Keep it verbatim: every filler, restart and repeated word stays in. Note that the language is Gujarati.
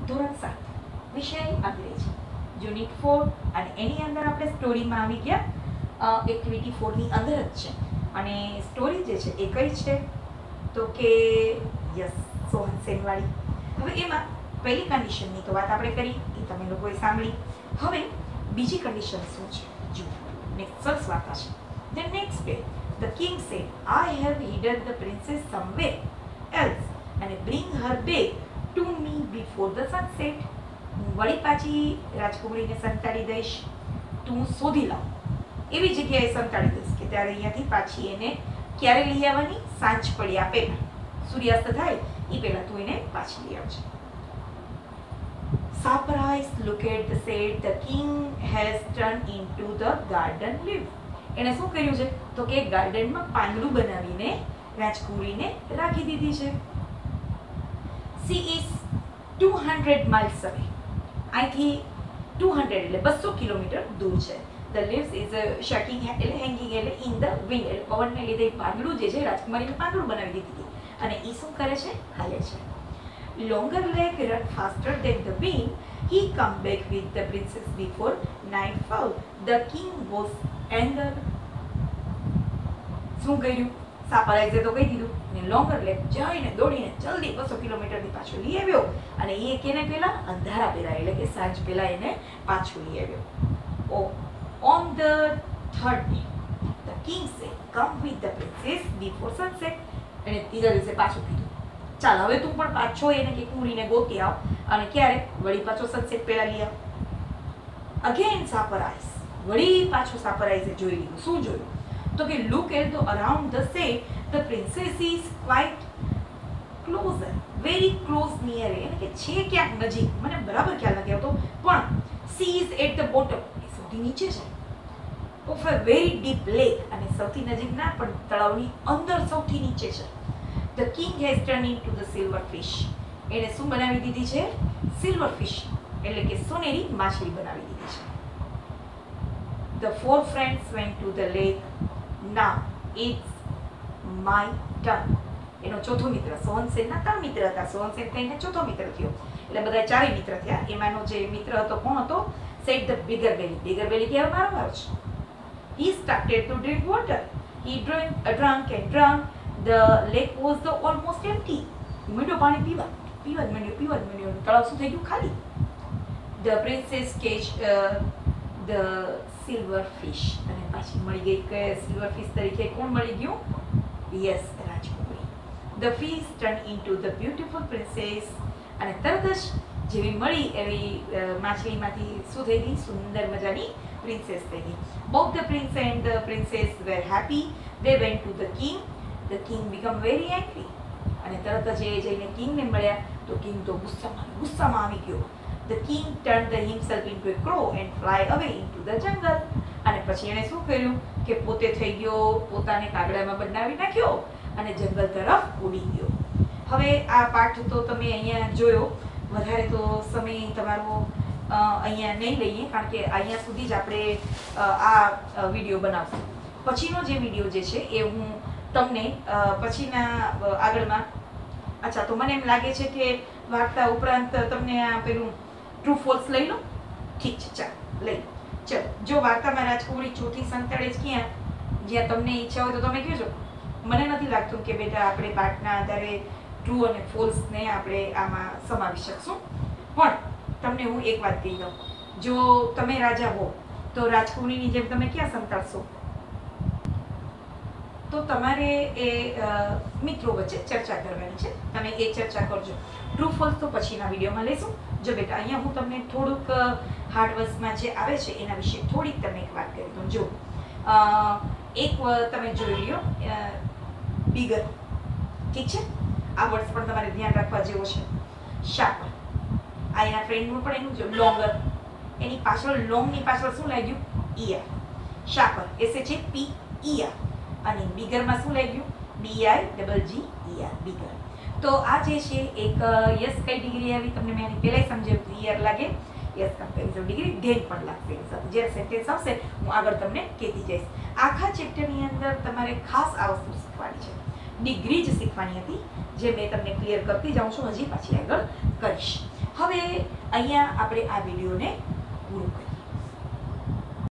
ધોરણ સાત વિષય અંગ્રેજી યુનિટ ફોર અને એની અંદર આપણે સ્ટોરીમાં આવી ગયા એક્ટિવિટી ફોરની અંદર જ છે અને સ્ટોરી જે છે એ કઈ છે તો કે યસ સોહન સેનવાળી. હવે એમાં પહેલી કન્ડિશનની તો વાત આપણે કરી એ તમે લોકોએ સાંભળી. હવે બીજી કન્ડિશન શું છે જુઓ. નેક્સ્ટ સરસ વાર્તા છે. The next day the king said, I have hidden the princess somewhere else and bring her back to me before the sunset. હું વળી પાછી રાજકુમારીને સંતાડી દઈશ, તું શોધી લાવ એવી જગ્યાએ સંતાડી દઈશ કે ત્યારે અહીંયાથી પાછી એને ક્યારે લઈ આવવાની? સાંજ પડ્યા પહેલા, સૂર્યાસ્ત થાય એ પહેલા તું એને પાછી લઈ આવજે. Surprised look at the said the king has turned into the garden leaf. એણે શું કર્યું છે તો કે ગાર્ડનમાં પાંદડું બનાવીને રાજકુમારીને રાખી દીધી છે. She is two hundred miles away. અહીંથી two hundred એટલે બસો કિલોમીટર દૂર છે. The leaves is a shaking એટલે hanging એટલે in the wind એટલે પવનને લીધે પાંદડું જે છે રાજકુમારીને પાંદડું બનાવી દીધી હતી અને એ શું કરે છે? હાલે છે. Longer leg run faster than the wind. He come back with the princess before nightfall. The king was angered. શું કર્યું? સાપરાઈઝે તો કહી દીધું અને લોંગર લેગ જઈને દોડીને જલ્દી બસો કિલોમીટરથી પાછો લઈ આવ્યો અને એ કેને પહેલા? અંધારા પહેલા એટલે કે સાંજ પહેલા એને પાછો લઈ આવ્યો. ઓ on the third day the king said come with the princess before sunset. એને ત્રીજા દિવસે પાછું કીધું ચાલ હવે તું પણ પાછો એને કે કુંવરીને ગોતી આવ અને ક્યારે? વળી પાછો સનસેટ પહેલા લઈ આવ. અગેન સાપરાઈઝ વળી પાછો સાપરાઈઝે જોઈ લીધું. શું જોયું તો કે look at the around the set the princess is quite closer very close near એટલે કે છે ક્યાંક નજીક, મને બરાબર ખ્યાલ નથી આવતો પણ she is at the bottom એ સૌથી નીચે છે of a very deep lake અને સૌથી નજીક ના પણ તળાવની અંદર સૌથી નીચે છે. The king has turned into the silver fish. એને શું બનાવી દીધી છે? સિલ્વર ફિશ એટલે કે સોનેરી માછલી બનાવી દીધી છે. The four friends went to the lake. Now it's my turn. એનો ચોથો મિત્ર સોહનસેનના ત્રણ મિત્ર હતા. સોહનસેન થઈને ચોથો મિત્ર થયો એટલે બધા ચારેય મિત્ર થયા. એમાંનો જે મિત્ર હતો કોણ હતો? Said the bigger belly. Bigger belly કે મારો વારો છે. He started to drink water. He drank, uh, drank and drank. The lake was the almost empty. મીંડો પાણી પીવા પીવા જ માંડ્યો પીવા જ માંડ્યો તળાવ શું થઈ ગયું? ખાલી. The princess caged uh, the silver fish અને પાછી મળી ગઈ કે સિલ્વર ફિશ તરીકે કોણ મળી ગયું? યસ રાજકુમારી. The fish turned into the beautiful princess અને તરત જ જેવી મળી એવી માછલીમાંથી શું થઈ ગઈ? સુંદર મજાની પ્રિન્સેસ થઈ ગઈ. Both the prince and the princess were happy. They went to the king. The king became very angry અને તરત જ એ જઈને કિંગને મળ્યા તો કિંગ તો ગુસ્સામાં ગુસ્સામાં આવી ગયો. The king turned the himself into a crow and fly away into the jungle. અને પછી એણે શું કર્યું કે પોતે થઈ ગયો પોતાને કાગડામાં બનાવી નાખ્યો અને જંગલ તરફ ઉડી ગયો. હવે આ પાઠ તો તમે અહીંયા જોયો, વધારે તો સમય તમારો અહીંયા નહીં લઈએ કારણ કે અહીંયા સુધી જ આપણે આ વિડીયો બનાવશું. પછીનો જે વિડીયો જે છે એ હું તમને પછીના આગળમાં અચ્છા તો મને એમ લાગે છે કે વાર્તા ઉપરાંત તમને આ પેલું ટ્રુ ફોલ્સ લઈ લો. ઠીક છે ચાલ લઈ ચલો. જો વાર્તામાં રાજકુમારી ચોથી સંતાડે જ ક્યાં જ્યાં તમને ઈચ્છા હોય તો તમે કહેજો. મને નથી લાગતું કે બેટા આપણે પાઠના આધારે ટ્રુ અને ફોલ્સને આપણે આમાં સમાવી શકશું પણ તમને હું એક વાત કહી દઉં. જો તમે રાજા હો તો રાજકુમારીની જેમ તમે ક્યાં સંતાડશો? તો તમારે એ મિત્રો વચ્ચે ચર્ચા કરવાની છે. તમે એ ચર્ચા કરજો. ટ્રુ ફોલ્સ તો પછીના વિડીયોમાં લઈશું. જો બેટા અહીંયા હું તમને થોડુંક હાર્ડવર્ક્સમાં જે આવે છે એના વિશે થોડીક તમને એક વાત કરી દઉં. જો એક તમે જોઈ લ્યો બિગર, ઠીક છે? આ વર્ડ્સ પણ તમારે ધ્યાન રાખવા જેવો છે. શાર્પર આ એના ફ્રેન્ડનું પણ એનું જો લોંગર એની પાછળ લોંગની પાછળ શું લાગ્યું? ER. Sharper S H A P ER અને બિગરમાં શું લાગ્યું? B I double G E R bigger. તો આ જે છે એક યસ કઈ ડિગ્રી આવી તમને મેં એની પહેલાં સમજાવ્યું ઈયર લાગે યસ કમ્પેરિઝન ડિગ્રી ધેન પણ લાગશે એની સાથે. જ્યારે સેન્ટેન્સ આવશે હું આગળ તમને કહેતી જઈશ. આખા ચેપ્ટરની અંદર તમારે ખાસ આ વસ્તુ શીખવાની છે. ડિગ્રી જ શીખવાની હતી જે મેં તમને ક્લિયર કરતી જાઉં છું, હજી પાછી આગળ કરીશ. હવે અહીંયા આપણે આ વિડીયોને પૂરો કરીએ.